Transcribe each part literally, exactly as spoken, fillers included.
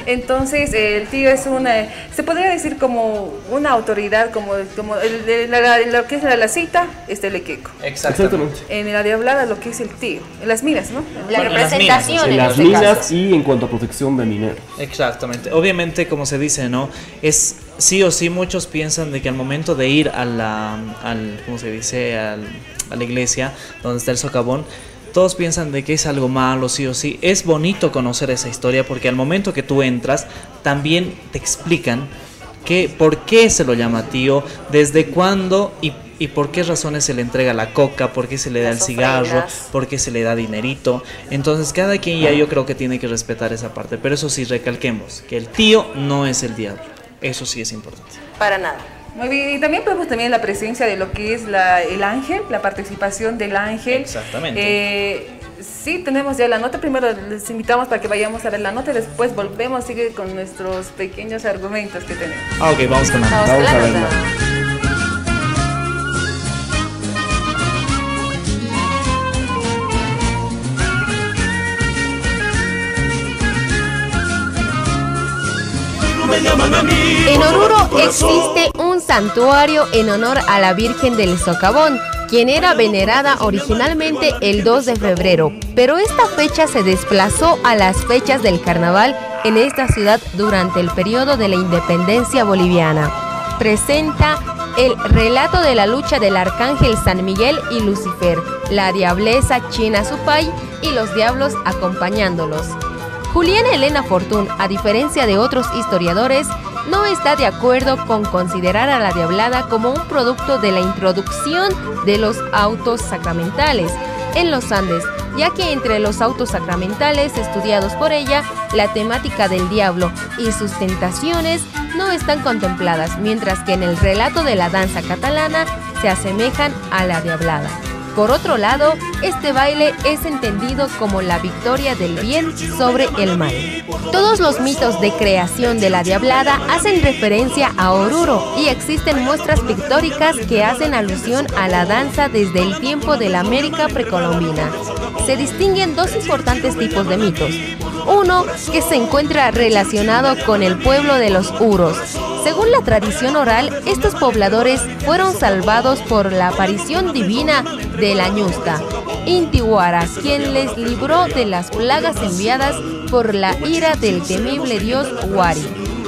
Entonces el tío es una, se podría decir como una autoridad, como, como el, de la, la, lo que es la lacita, es el equeco. Exactamente. En la diablada lo que es el tío, en las minas, ¿no? La Bueno, representación en en, las minas, en las minas y en cuanto a protección de mineros. Exactamente. Obviamente, como se dice, ¿no? Es sí o sí, muchos piensan de que al momento de ir a la, al, ¿cómo se dice? Al, a la iglesia donde está el socavón, todos piensan de que es algo malo, sí o sí. Es bonito conocer esa historia porque al momento que tú entras, también te explican que, por qué se lo llama tío, desde cuándo y, y por qué razones se le entrega la coca, por qué se le da el cigarro, por qué se le da dinerito. Entonces cada quien ya yo creo que tiene que respetar esa parte. Pero eso sí, recalquemos que el tío no es el diablo. Eso sí es importante. Para nada. Muy bien, y también vemos también la presencia de lo que es la, el ángel, la participación del ángel. Exactamente. Eh, sí, tenemos ya la nota. Primero les invitamos para que vayamos a ver la nota y después volvemos, sigue con nuestros pequeños argumentos que tenemos. Ah, ok, vamos con la nota. Vamos, Vamos con a la verla. nota. En Oruro existe un santuario en honor a la Virgen del Socavón, quien era venerada originalmente el dos de febrero, pero esta fecha se desplazó a las fechas del carnaval en esta ciudad durante el periodo de la independencia boliviana. Presenta el relato de la lucha del arcángel San Miguel y Lucifer, la diableza China Supay y los diablos acompañándolos. Juliana Elena Fortún, a diferencia de otros historiadores, no está de acuerdo con considerar a la diablada como un producto de la introducción de los autos sacramentales en los Andes, ya que entre los autos sacramentales estudiados por ella, la temática del diablo y sus tentaciones no están contempladas, mientras que en el relato de la danza catalana se asemejan a la diablada. Por otro lado, este baile es entendido como la victoria del bien sobre el mal. Todos los mitos de creación de la diablada hacen referencia a Oruro y existen muestras pictóricas que hacen alusión a la danza desde el tiempo de la América precolombina. Se distinguen dos importantes tipos de mitos. Uno que se encuentra relacionado con el pueblo de los Uros. Según la tradición oral, estos pobladores fueron salvados por la aparición divina de la ñusta, Intihuara, quien les libró de las plagas enviadas por la ira del temible dios Huari.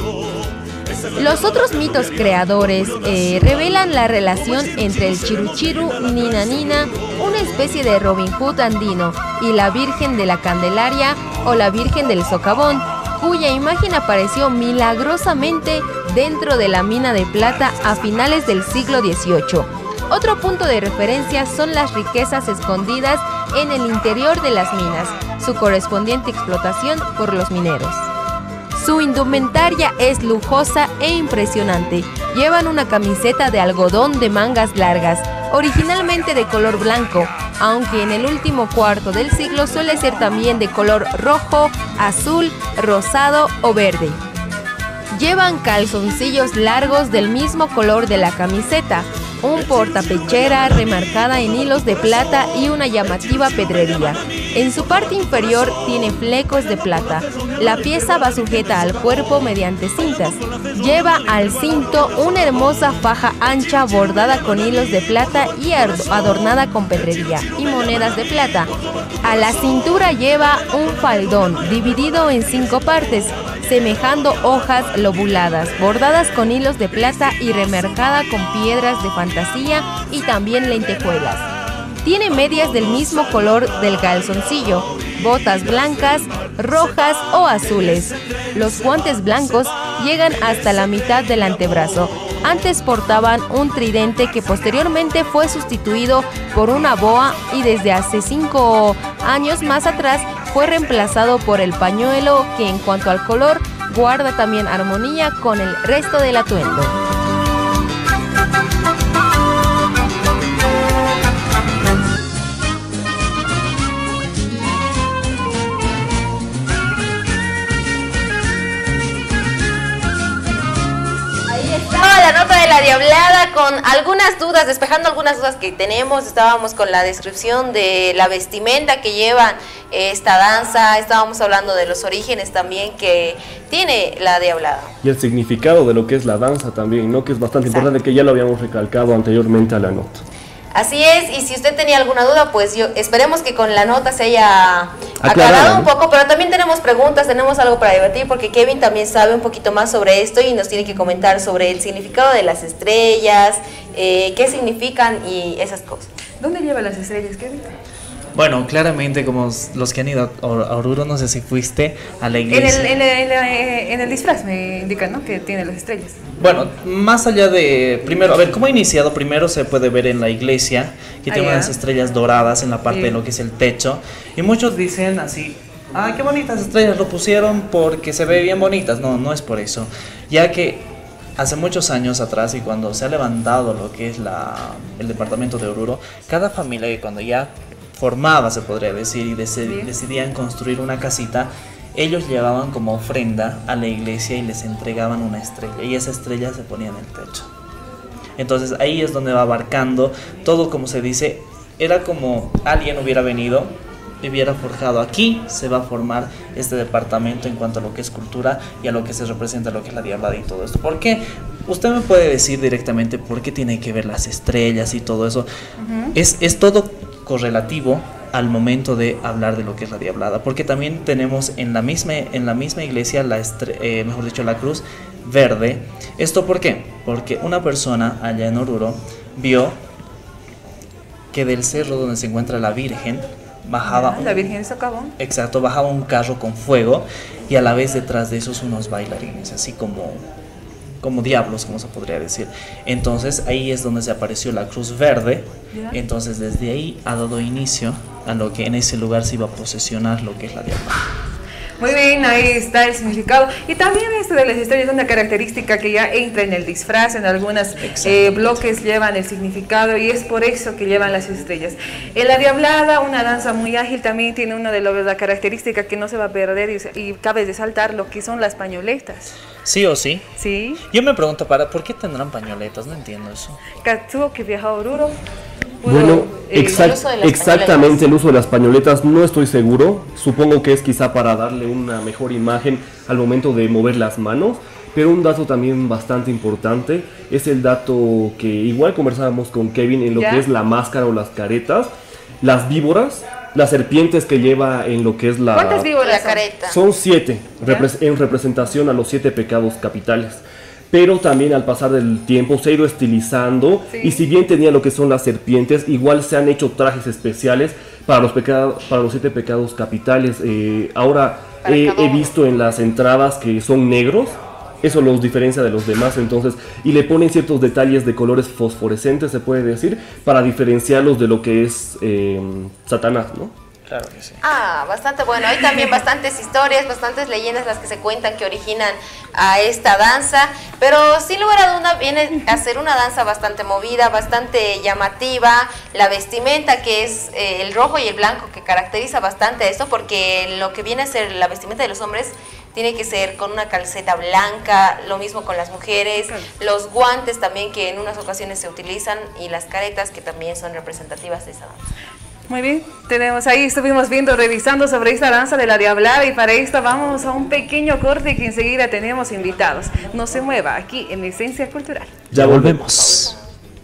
Los otros mitos creadores eh, revelan la relación entre el Chiruchiru Nina Nina, una especie de Robin Hood andino, y la Virgen de la Candelaria o la Virgen del Socavón, cuya imagen apareció milagrosamente dentro de la mina de plata a finales del siglo dieciocho. Otro punto de referencia son las riquezas escondidas en el interior de las minas, su correspondiente explotación por los mineros. Su indumentaria es lujosa e impresionante. Llevan una camiseta de algodón de mangas largas, originalmente de color blanco, aunque en el último cuarto del siglo suele ser también de color rojo, azul, rosado o verde. Llevan calzoncillos largos del mismo color de la camiseta, un portapechera remarcada en hilos de plata y una llamativa pedrería. En su parte inferior tiene flecos de plata. La pieza va sujeta al cuerpo mediante cintas. Lleva al cinto una hermosa faja ancha bordada con hilos de plata y adornada con pedrería y monedas de plata. A la cintura lleva un faldón dividido en cinco partes, semejando hojas lobuladas, bordadas con hilos de plata y remarcada con piedras de fantasía y también lentejuelas. Tiene medias del mismo color del calzoncillo, botas blancas, rojas o azules. Los guantes blancos llegan hasta la mitad del antebrazo. Antes portaban un tridente que posteriormente fue sustituido por una boa y desde hace cinco años más atrás fue reemplazado por el pañuelo, que en cuanto al color guarda también armonía con el resto del atuendo. La nota de la diablada con algunas dudas, despejando algunas dudas que tenemos. Estábamos con la descripción de la vestimenta que llevan esta danza, estábamos hablando de los orígenes también que tiene la Diablada. Y el significado de lo que es la danza también, ¿no? Que es bastante Exacto. importante, que ya lo habíamos recalcado anteriormente a la nota. Así es, y si usted tenía alguna duda, pues yo esperemos que con la nota se haya Aclarada, aclarado un ¿no? poco, pero también tenemos preguntas, tenemos algo para debatir, porque Kevin también sabe un poquito más sobre esto y nos tiene que comentar sobre el significado de las estrellas, eh, qué significan y esas cosas. ¿Dónde lleva las estrellas, Kevin? Bueno, claramente como los que han ido a Or- a Oruro, no sé si fuiste a la En iglesia. el, en, el, en, el, en el disfraz me indican, ¿no? Que tiene las estrellas. Bueno, más allá de, primero, a ver, ¿cómo ha iniciado? Primero se puede ver en la iglesia, que Ah, tiene ya. unas estrellas doradas en la parte Sí. de lo que es el techo, y muchos dicen así, ah, qué bonitas estrellas, lo pusieron porque se ve bien bonitas. No, no es por eso, ya que hace muchos años atrás y cuando se ha levantado lo que es la, el departamento de Oruro, cada familia que cuando ya formaba, se podría decir, y deci- Bien. decidían construir una casita, ellos llevaban como ofrenda a la iglesia y les entregaban una estrella, y esa estrella se ponía en el techo. Entonces ahí es donde va abarcando todo, como se dice, era como alguien hubiera venido y hubiera forjado. Aquí se va a formar este departamento en cuanto a lo que es cultura y a lo que se representa, lo que es la Diablada y todo esto. ¿Por qué? Usted me puede decir directamente por qué tiene que ver las estrellas y todo eso. Ujú. Es, es todo correlativo al momento de hablar de lo que es la Diablada, porque también tenemos en la misma, en la misma iglesia, la estre- eh, mejor dicho, la cruz verde. ¿Esto por qué? Porque una persona allá en Oruro vio que del cerro donde se encuentra la Virgen bajaba Ah, La un, Virgen de Socavón. exacto, bajaba un carro con fuego y a la vez detrás de esos unos bailarines, así como como diablos, como se podría decir. Entonces ahí es donde se apareció la cruz verde. Ya. Entonces desde ahí ha dado inicio a lo que en ese lugar se iba a posesionar lo que es la Diablada. Muy bien, ahí está el significado. Y también esto de las estrellas es una característica que ya entra en el disfraz, en algunos eh, bloques llevan el significado y es por eso que llevan las estrellas. En la Diablada, una danza muy ágil, también tiene una de las características que no se va a perder y, y cabe resaltar lo que son las pañoletas. Sí o sí. ¿Sí? Yo me pregunto, ¿para por qué tendrán pañoletas? No entiendo eso. Katsuo, que viaja a Oruro. pudo, Bueno, eh, exact- el uso de las exactamente el uso de las pañoletas no estoy seguro. Supongo que es quizá para darle una mejor imagen al momento de mover las manos. Pero un dato también bastante importante es el dato que igual conversábamos con Kevin en lo ¿Ya? que es la máscara o las caretas, las víboras, las serpientes que lleva en lo que es la... ¿Cuántas víboras La son? careta. Son siete, ¿Ya? repres- en representación a los siete pecados capitales. Pero también al pasar del tiempo se ha ido estilizando Sí. y si bien tenía lo que son las serpientes, igual se han hecho trajes especiales para los, pecados, para los siete pecados capitales. Eh, ahora Para he, cada he uno. visto en las entradas que son negros, eso los diferencia de los demás, entonces, y le ponen ciertos detalles de colores fosforescentes, se puede decir, para diferenciarlos de lo que es eh, Satanás, ¿no? Claro que sí. Ah, bastante bueno. Hay también bastantes historias, bastantes leyendas las que se cuentan que originan a esta danza, pero sin lugar a duda viene a ser una danza bastante movida, bastante llamativa. La vestimenta que es eh, el rojo y el blanco que caracteriza bastante esto, porque lo que viene a ser la vestimenta de los hombres tiene que ser con una calceta blanca, lo mismo con las mujeres, los guantes también que en unas ocasiones se utilizan y las caretas que también son representativas de esa danza. Muy bien, tenemos ahí, estuvimos viendo, revisando sobre esta danza de la Diablada y para esto vamos a un pequeño corte que enseguida tenemos invitados. No se mueva aquí en Esencia Cultural. Ya volvemos.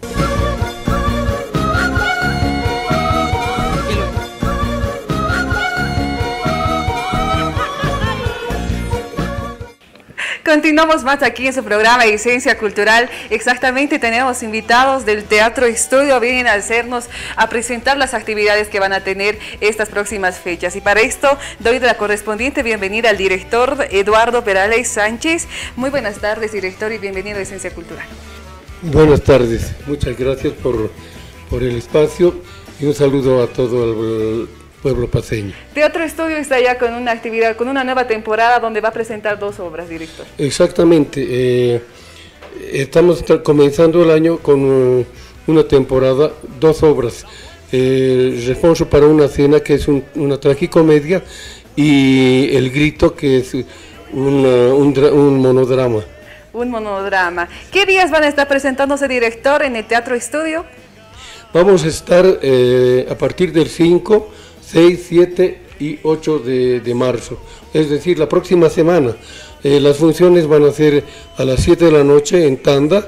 Continuamos más aquí en su programa Esencia Cultural. Exactamente, tenemos invitados del Teatro Estudio, vienen a hacernos, a presentar las actividades que van a tener estas próximas fechas. Y para esto doy la correspondiente bienvenida al director Eduardo Perales Sánchez. Muy buenas tardes, director, y bienvenido a Esencia Cultural. Buenas tardes, muchas gracias por, por el espacio y un saludo a todo el pueblo paceño. Teatro Estudio está ya con una actividad, con una nueva temporada donde va a presentar dos obras, director. Exactamente, eh, estamos tra- comenzando el año con uh, una temporada, dos obras. Eh, Responso para una cena, que es un- una tragicomedia, y El Grito, que es una- un, dra- un monodrama. Un monodrama. ¿Qué días van a estar presentándose, director, en el Teatro Estudio? Vamos a estar eh, a partir del cinco, seis, siete y ocho de, de marzo, es decir, la próxima semana. Eh, las funciones van a ser a las siete de la noche en tanda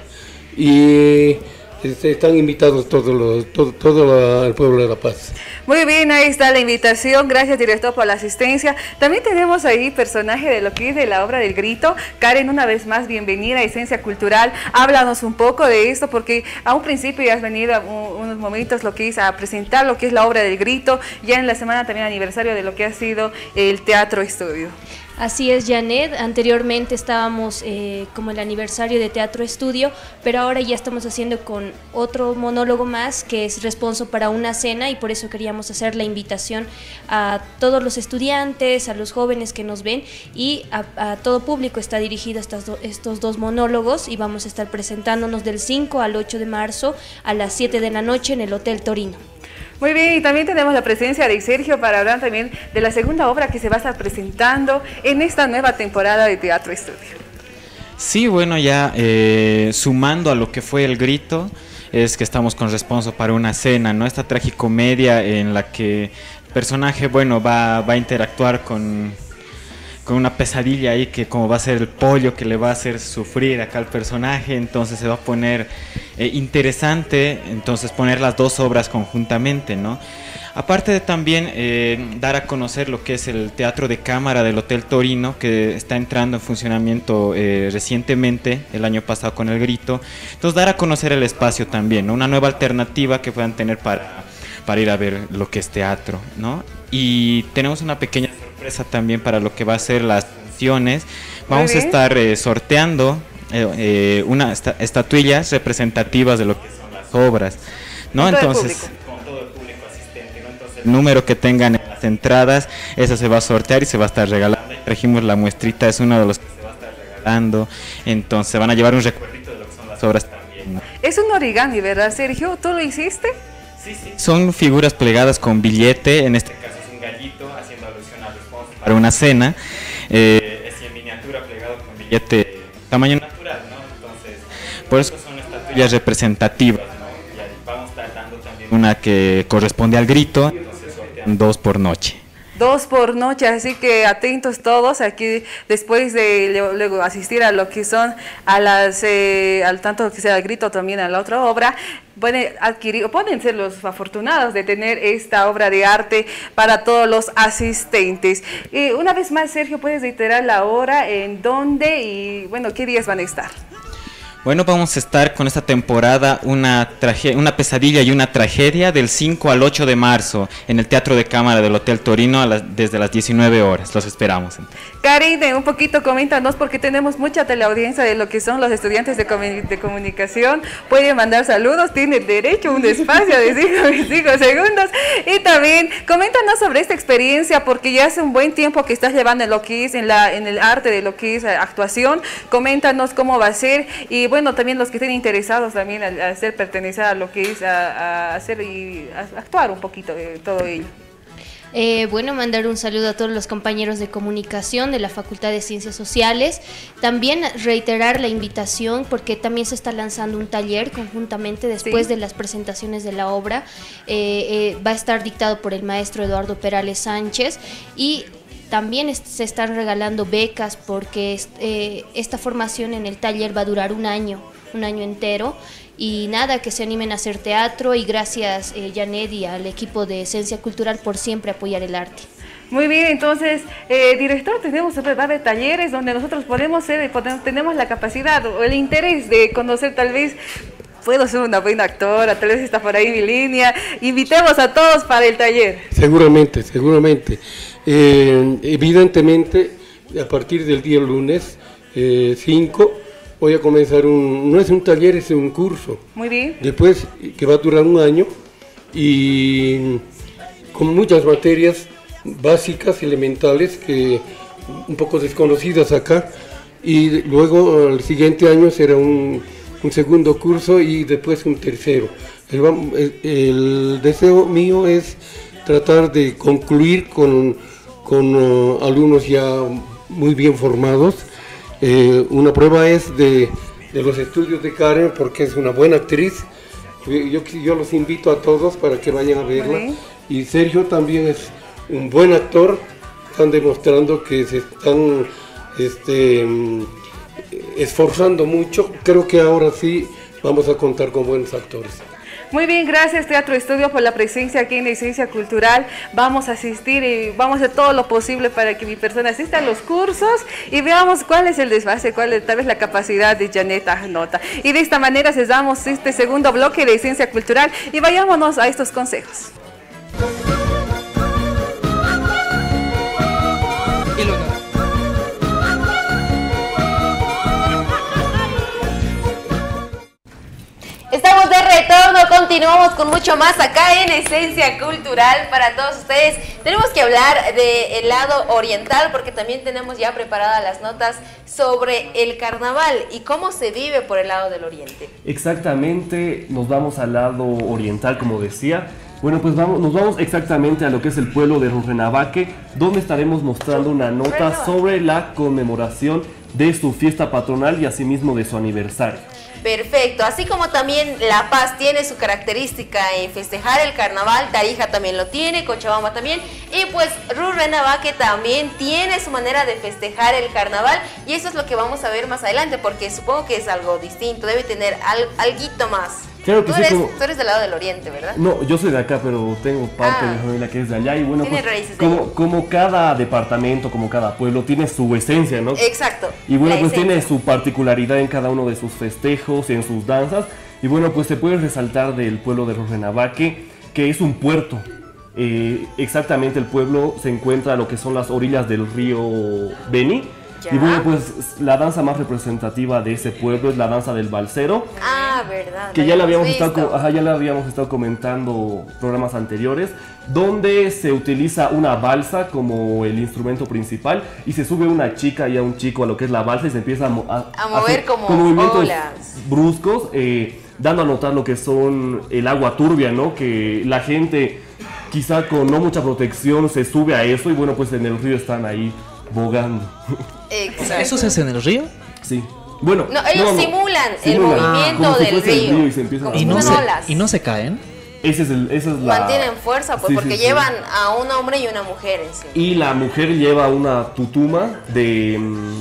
y este, están invitados todos los, todo, todo la, el pueblo de La Paz. Muy bien, ahí está la invitación. Gracias, director, por la asistencia. También tenemos ahí personaje de lo que es de la obra del Grito. Karen, una vez más, bienvenida a Esencia Cultural. Háblanos un poco de esto, porque a un principio ya has venido a un, unos momentos lo que es a presentar lo que es la obra del Grito, ya en la semana también aniversario de lo que ha sido el Teatro Estudio. Así es, Janet. Anteriormente estábamos eh, como el aniversario de Teatro Estudio, pero ahora ya estamos haciendo con otro monólogo más que es Responso para una cena, y por eso queríamos hacer la invitación a todos los estudiantes, a los jóvenes que nos ven, y a, a todo público está dirigido estas do, estos dos monólogos, y vamos a estar presentándonos del cinco al ocho de marzo a las siete de la noche en el Hotel Torino. Muy bien, y también tenemos la presencia de Sergio para hablar también de la segunda obra que se va a estar presentando en esta nueva temporada de Teatro Estudio. Sí, bueno, ya eh, sumando a lo que fue el Grito, es que estamos con Responso para una cena, ¿no? Esta tragicomedia en la que el personaje, bueno, va, va a interactuar con, con una pesadilla ahí que como va a ser el pollo que le va a hacer sufrir acá al personaje, entonces se va a poner eh, interesante, entonces poner las dos obras conjuntamente, ¿no? Aparte de también eh, dar a conocer lo que es el teatro de cámara del Hotel Torino, que está entrando en funcionamiento eh, recientemente, el año pasado con el Grito, entonces dar a conocer el espacio también, ¿no? Una nueva alternativa que puedan tener para, para ir a ver lo que es teatro, ¿no? Y tenemos una pequeña sorpresa también para lo que va a ser las funciones. Vamos a estar eh, sorteando eh, eh, unas esta, estatuillas representativas de lo que son las obras, ¿no? Entonces, con todo el público asistente, ¿no? Entonces, el número que tengan en las entradas, eso se va a sortear y se va a estar regalando. Trajimos la muestrita, es uno de los que se va a estar regalando, entonces van a llevar un recuerdito de lo que son las obras también, ¿no? Es un origami, ¿verdad, Sergio? ¿Tú lo hiciste? Sí, sí. Son figuras plegadas con billete, en este caso es un gallito haciendo alusión a Responso para una cena, eh, es en miniatura plegado con billete tamaño natural, ¿no? Entonces, por eso son estatuillas representativas, ¿no? Y vamos a estar dando también una que corresponde al Grito, entonces sortean dos por noche. Dos por noche, así que atentos todos aquí después de luego asistir a lo que son a las eh, al tanto que sea el Grito, también a la otra obra, pueden adquirir o pueden ser los afortunados de tener esta obra de arte para todos los asistentes. Y una vez más, Sergio, ¿puedes reiterar la hora, en dónde y bueno, qué días van a estar? Bueno, vamos a estar con esta temporada una, traje una pesadilla y una tragedia del cinco al ocho de marzo en el Teatro de Cámara del Hotel Torino a las, desde las diecinueve horas. Los esperamos. Karen, un poquito coméntanos, porque tenemos mucha teleaudiencia de lo que son los estudiantes de, comun de comunicación. Pueden mandar saludos, tienen derecho a un espacio de cinco segundos. Y también coméntanos sobre esta experiencia, porque ya hace un buen tiempo que estás llevando en lo que es en, la, en el arte de lo que es actuación. Coméntanos cómo va a ser y bueno, también los que estén interesados también a, a hacer pertenecer a lo que es a, a hacer y a actuar un poquito de todo ello. Eh, bueno, mandar un saludo a todos los compañeros de comunicación de la Facultad de Ciencias Sociales. También reiterar la invitación porque también se está lanzando un taller conjuntamente después sí. de las presentaciones de la obra. Eh, eh, va a estar dictado por el maestro Eduardo Perales Sánchez y también se están regalando becas porque eh, esta formación en el taller va a durar un año, un año entero. Y nada, que se animen a hacer teatro y gracias eh, Janet y al equipo de Esencia Cultural por siempre apoyar el arte. Muy bien, entonces, eh, director, tenemos va a haber talleres donde nosotros podemos ser, podemos, tenemos la capacidad o el interés de conocer tal vez. Puedo ser una buena actora, tal vez está por ahí mi línea. Invitemos a todos para el taller. Seguramente, seguramente. Eh, evidentemente, a partir del día lunes cinco, eh, voy a comenzar un, no es un taller, es un curso. Muy bien. Después, que va a durar un año, y con muchas materias básicas, elementales, que un poco desconocidas acá, y luego el siguiente año será un... un segundo curso y después un tercero. El, el, el deseo mío es tratar de concluir con, con uh, alumnos ya muy bien formados. Eh, una prueba es de, de los estudios de Karen, porque es una buena actriz. Yo, yo los invito a todos para que vayan a verla. Y Sergio también es un buen actor, están demostrando que se están este, esforzando mucho. Creo que ahora sí vamos a contar con buenos actores. Muy bien, gracias Teatro Estudio por la presencia aquí en la Esencia Cultural. Vamos a asistir y vamos a hacer todo lo posible para que mi persona asista a los cursos y veamos cuál es el desfase, cuál es tal vez la capacidad de Janet Agnota. Y de esta manera cesamos este segundo bloque de Esencia Cultural y vayámonos a estos consejos. Estamos de retorno, continuamos con mucho más acá en Esencia Cultural para todos ustedes. Tenemos que hablar del lado oriental porque también tenemos ya preparadas las notas sobre el carnaval y cómo se vive por el lado del oriente. Exactamente, nos vamos al lado oriental, como decía. Bueno, pues vamos, nos vamos exactamente a lo que es el pueblo de Rurrenabaque, donde estaremos mostrando una nota sobre la conmemoración de su fiesta patronal y asimismo de su aniversario. Perfecto, así como también La Paz tiene su característica en festejar el carnaval, Tarija también lo tiene, Cochabamba también, y pues Rurrenabaque también tiene su manera de festejar el carnaval, y eso es lo que vamos a ver más adelante, porque supongo que es algo distinto, debe tener al, alguito más. Claro que tú, sí, eres, como... tú eres del lado del oriente, ¿verdad? No, yo soy de acá, pero tengo parte ah, de familia que es de allá. Y bueno, tiene pues, raíces como, de como cada departamento, como cada pueblo, tiene su esencia, ¿no? Exacto. Y bueno, pues esencia. tiene su particularidad en cada uno de sus festejos, en sus danzas. Y bueno, pues se puede resaltar del pueblo de Rurrenabaque, que es un puerto. Eh, exactamente, el pueblo se encuentra a lo que son las orillas del río Beni. Ya. Y bueno, pues la danza más representativa de ese pueblo es la danza del balsero. Ah, verdad. Que ya la habíamos estado, ajá, ya la habíamos estado comentando programas anteriores, donde se utiliza una balsa como el instrumento principal y se sube una chica y a un chico a lo que es la balsa y se empieza a, mo a, a mover a como con movimientos olas bruscos, eh, dando a notar lo que son el agua turbia, ¿no? Que la gente quizá con no mucha protección se sube a eso y bueno, pues en el río están ahí bogando. Exacto. ¿Eso se hace en el río? Sí. Bueno, no, ellos no, no, simulan, simulan el movimiento ah, del si río. río y, se empiezan como a ¿Y, no se, olas. ¿Y no se caen? Ese es el, esa es la... Mantienen fuerza, pues, sí, porque sí, llevan sí. a un hombre y una mujer encima. Y la mujer lleva una tutuma de,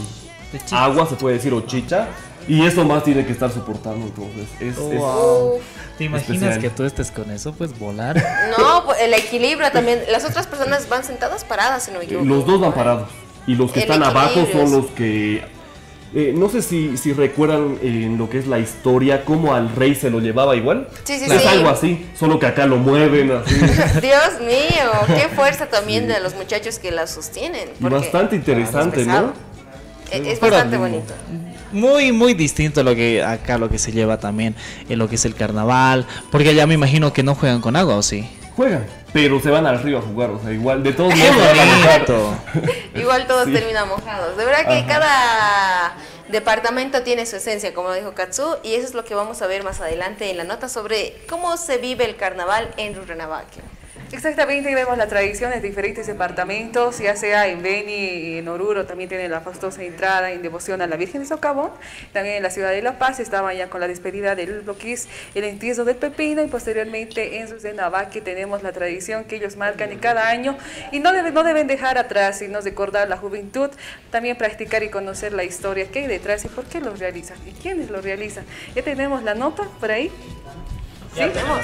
de agua, se puede decir, o chicha. Y eso más tiene que estar soportando, entonces. Es, oh, es wow. ¿Te imaginas especial. que tú estés con eso? Pues volar. No, pues, el equilibrio también. Las otras personas van sentadas paradas, si no me equivoco. Los dos van parados. Y los que el están abajo son es... los que... Eh, no sé si, si recuerdan en lo que es la historia, cómo al rey se lo llevaba igual. Sí, sí, es sí. algo así, solo que acá lo mueven así. Dios mío, qué fuerza también sí. de los muchachos que la sostienen. Y bastante interesante, es ¿no? Es, es bastante bonito. Muy, muy distinto a lo que acá lo que se lleva también en lo que es el carnaval. Porque allá me imagino que no juegan con agua, ¿o sí? Juegan, pero se van al río a jugar, o sea, igual, de todos ¡Qué modos. Igual todos sí. terminan mojados. De verdad que Ajá. cada departamento tiene su esencia, como dijo Katsu, y eso es lo que vamos a ver más adelante en la nota sobre cómo se vive el carnaval en Rurrenabaque. Exactamente, y vemos las tradiciones de diferentes departamentos, ya sea en Beni y en Oruro, también tienen la fastuosa entrada en devoción a la Virgen de Socavón, también en la ciudad de La Paz estaban ya con la despedida del lo que es el entierro del pepino, y posteriormente en Rurrenabaque tenemos la tradición que ellos marcan en cada año, y no, debe, no deben dejar atrás, sino recordar la juventud, también practicar y conocer la historia que hay detrás y por qué lo realizan, y quiénes lo realizan. Ya tenemos la nota por ahí. ¿Sí? Ya tenemos.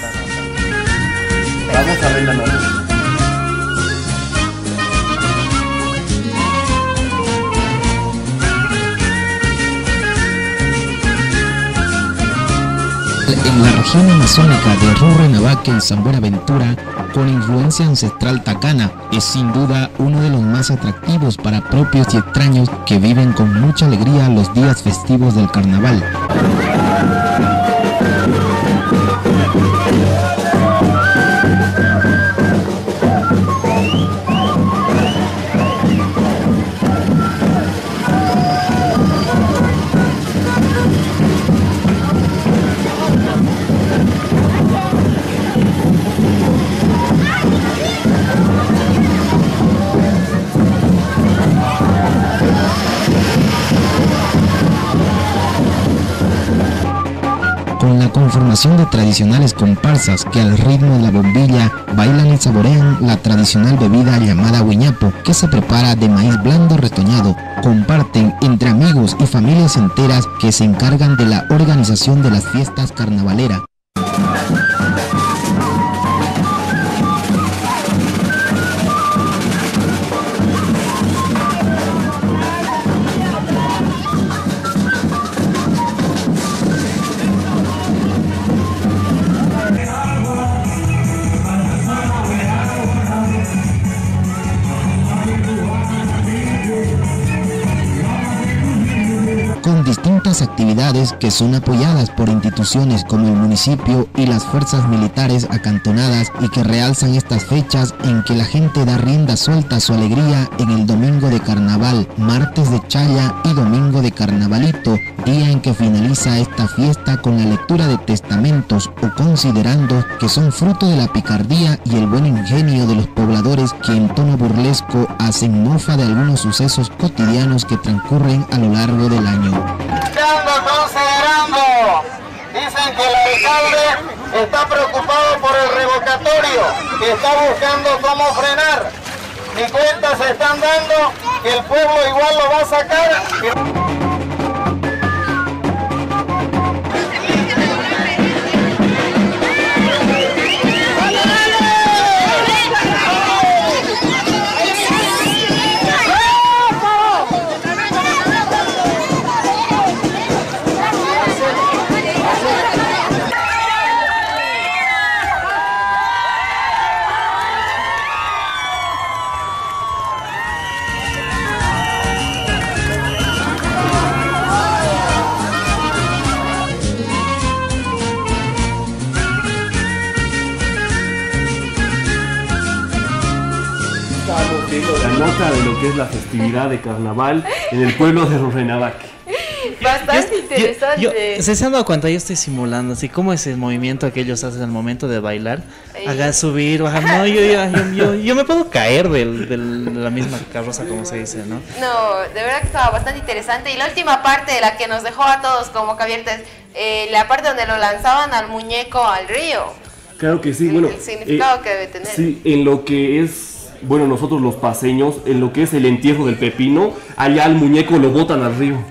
Vamos a ver la nota. En la región amazónica de Rurrenabaque, en San Buenaventura, con influencia ancestral tacana, es sin duda uno de los más atractivos para propios y extraños que viven con mucha alegría los días festivos del carnaval. conformación de tradicionales comparsas que al ritmo de la bombilla bailan y saborean la tradicional bebida llamada huiñapo, que se prepara de maíz blando retoñado. Comparten entre amigos y familias enteras que se encargan de la organización de las fiestas carnavaleras. Con distintas actividades que son apoyadas por instituciones como el municipio y las fuerzas militares acantonadas, y que realzan estas fechas en que la gente da rienda suelta a su alegría en el domingo de carnaval, martes de chaya y domingo de carnavalito, día en que finaliza esta fiesta con la lectura de testamentos, o considerando que son fruto de la picardía y el buen ingenio de los pobladores que en tono burlesco hacen mofa de algunos sucesos cotidianos que transcurren a lo largo del año. Considerando, dicen que el alcalde está preocupado por el revocatorio, que está buscando cómo frenar. Ni cuenta se están dando que el pueblo igual lo va a sacar. La nota de lo que es la festividad de carnaval en el pueblo de Rurrenabaque. Bastante interesante. Yo, yo, ¿se, se han dado cuenta? Yo estoy simulando así como es el movimiento que ellos hacen al momento de bailar. Haga subir, bajar. No, yo, yo, yo, yo, yo me puedo caer del, del, de la misma carroza, como se dice, ¿no? No, de verdad que estaba bastante interesante. Y la última parte de la que nos dejó a todos como que abierta es eh, la parte donde lo lanzaban al muñeco al río. Claro que sí, el, bueno. El significado eh, que debe tener. Sí, en lo que es. Bueno, nosotros los paseños, en lo que es el entierro del pepino, allá al muñeco lo botan al río.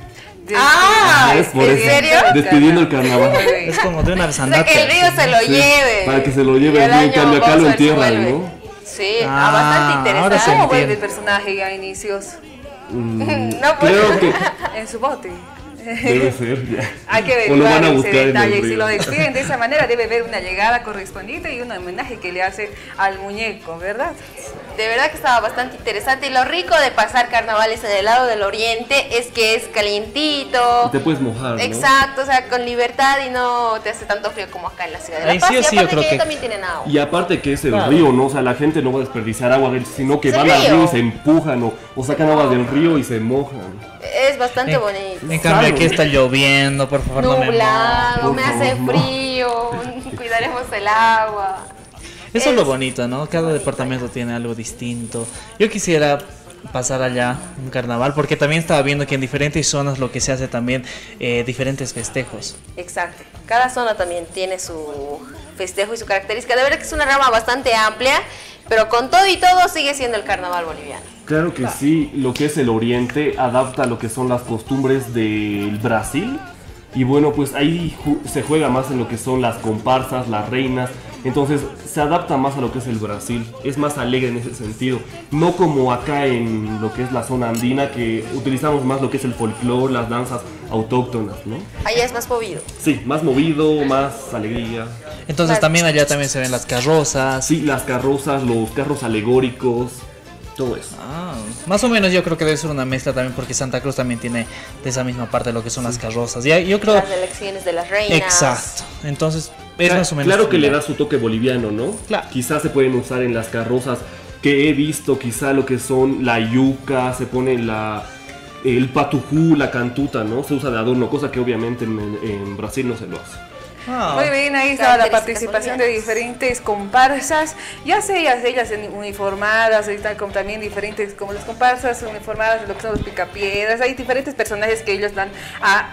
Ah, ¿es por ¿en eso? serio? Despidiendo el carnaval. Es como de una O sea, sandata. que el río se lo Sí, lleve. para que se lo lleve Y el río, en cambio acá lo Bowser entierran, se ¿no? Sí, Ah, ah, bastante ahora interesante. se ¿Cómo vuelve entiende. el personaje ya a inicios? Mm, No, pues. creo que En su bote. debe ser ya. Hay que O lo van a averiguar ese buscar en el detalle. Si río. lo despiden de esa manera, debe haber una llegada correspondiente y un homenaje que le hace al muñeco, ¿verdad? De verdad que estaba bastante interesante. Y lo rico de pasar carnavales en el lado del oriente es que es calientito. Y te puedes mojar, ¿no? Exacto, o sea, con libertad y no te hace tanto frío como acá en la ciudad de La Ahí Paz. sí o Y sí, yo aparte creo que que- ellos también tienen agua. Y aparte que es el Claro. río, ¿no? O sea, la gente no va a desperdiciar agua, de él, sino que Es el van al río. río y se empujan o, o sacan agua del río y se mojan. Es bastante En, bonito. en cambio aquí está lloviendo, por favor, no me Nublado, Por me hace favor, no. frío, cuidaremos el agua. Eso es lo bonito, ¿no? Cada departamento tiene algo distinto. Yo quisiera pasar allá un carnaval, porque también estaba viendo que en diferentes zonas lo que se hace también, eh, diferentes festejos. Exacto. Cada zona también tiene su festejo y su característica. De verdad que es una rama bastante amplia, pero con todo y todo sigue siendo el carnaval boliviano. Claro que sí, lo que es el oriente adapta lo que son las costumbres del Brasil. Y bueno, pues ahí ju- se juega más en lo que son las comparsas, las reinas. Entonces se adapta más a lo que es el Brasil. Es más alegre en ese sentido. No como acá en lo que es la zona andina, que utilizamos más lo que es el folclore, las danzas autóctonas, ¿no? Allá es más movido. Sí, más movido, más alegría. Entonces Claro. también allá también se ven las carrozas. Sí, las carrozas, los carros alegóricos, todo eso. Ah, más o menos yo creo que debe ser una mezcla también, porque Santa Cruz también tiene de esa misma parte lo que son las carrozas. Ya, yo creo. Las elecciones de las reinas. Exacto. Entonces es Cla- más o menos. Claro que le similar. da su toque boliviano, ¿no? Claro. Quizás se pueden usar en las carrozas que he visto, quizá lo que son la yuca, se pone la el patujú, la cantuta, ¿no? Se usa de adorno, cosa que obviamente en, en Brasil no se lo hace. Ah, Muy bien, ahí estaba la Características participación de bolivianas. diferentes comparsas, ya sea ellas, ellas en- uniformadas, ahí están como también diferentes, como las comparsas uniformadas, lo que son los picapiedras, hay diferentes personajes que ellos dan a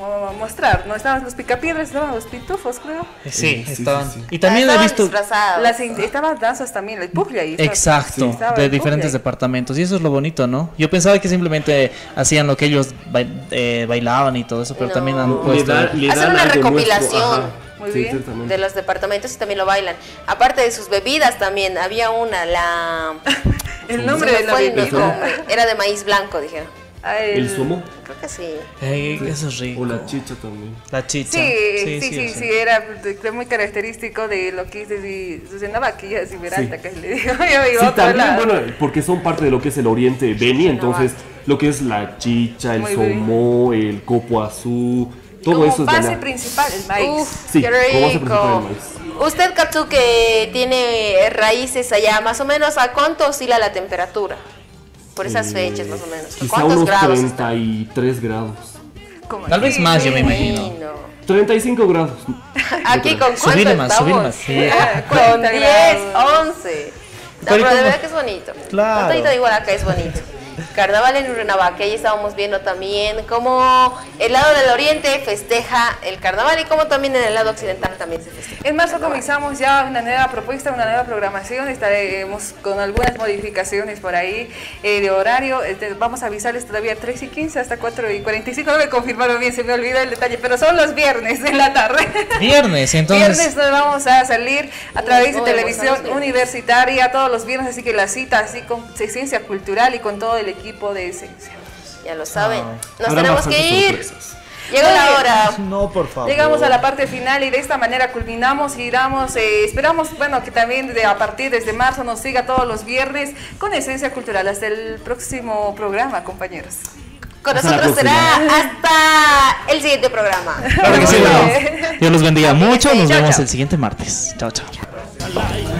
mo- mostrar, ¿no? Estaban los picapiedras, estaban los pitufos, creo. Sí, Sí, sí, estaban. sí, sí. Y también he Estaban visto. disfrazados. Las in- estaban danzas también, el puglia ahí. estaba- Exacto, sí, estaba de el diferentes puglia. departamentos. Y eso es lo bonito, ¿no? Yo pensaba que simplemente hacían lo que ellos ba- eh, bailaban y todo eso, pero No. también han Le puesto. da- le Hacen dan una algo recopilación. nuestro, ajá. Muy Sí, bien. exactamente. de los departamentos y también lo bailan. Aparte de sus bebidas también, había una, la... El nombre se me de la fue el bebida. nombre. Era de maíz blanco, dijeron. Ah, ¿El sumo? Creo que sí. Ey, eso es rico. O la chicha también. La chicha. Sí, sí, sí, sí, o sea. sí, era de- de muy característico de lo que es de Susana Vaquilla, así veranta Sí. que le digo, yo iba Sí, a otro también, lado. bueno, porque son parte de lo que es el Oriente Beni, entonces lo que es la chicha, el Muy bien. somo, el copoazú, todo Como eso es de base allá. principal, el maíz. Uf, Sí, qué como base principal rico. el maíz. Usted, Katsu, que tiene raíces allá, más o menos, ¿a cuánto oscila la temperatura? Por esas Eh, fechas, más o menos. ¿A Quizá ¿Cuántos unos grados treinta y tres grados. Como Tal vez aquí, más, yo me sí. imagino. Bueno. treinta y cinco grados. Aquí con cuánto Subirle más, estamos? subirle más, sí. Ah, con cuarenta diez, grados. once. No, Pero pero de ¿cómo? verdad que es bonito. Claro. No todo igual acá es bonito. Carnaval en Urrenabaque, ahí estábamos viendo también cómo el lado del oriente festeja el carnaval y cómo también en el lado occidental también se festeja. En marzo comenzamos ya una nueva propuesta, una nueva programación, estaremos con algunas modificaciones por ahí eh, de horario. Este, vamos a avisarles todavía tres y quince hasta cuatro y cuarenta y cinco, no me confirmaron bien, se me olvidó el detalle, pero son los viernes en la tarde. Viernes, entonces. Viernes nos vamos a salir a través de Nos televisión vemos a los viernes. universitaria todos los viernes, así que la cita así con Esencia Cultural y con todo el equipo de Esencia. Ya lo saben. Ah. Nos Habrá tenemos que bastantes ir. sorpresas. Llegó la hora. No, por favor. Llegamos a la parte final y de esta manera culminamos y damos, eh, esperamos, bueno, que también de, a partir desde marzo nos siga todos los viernes con Esencia Cultural. Hasta el próximo programa, compañeros. Con Hasta la nosotros será próxima. hasta el siguiente programa. Claro que sí, Muy no. bien. Dios los bendiga mucho. Nos Chao, vemos chao. el siguiente martes. Chao, chao. Baila.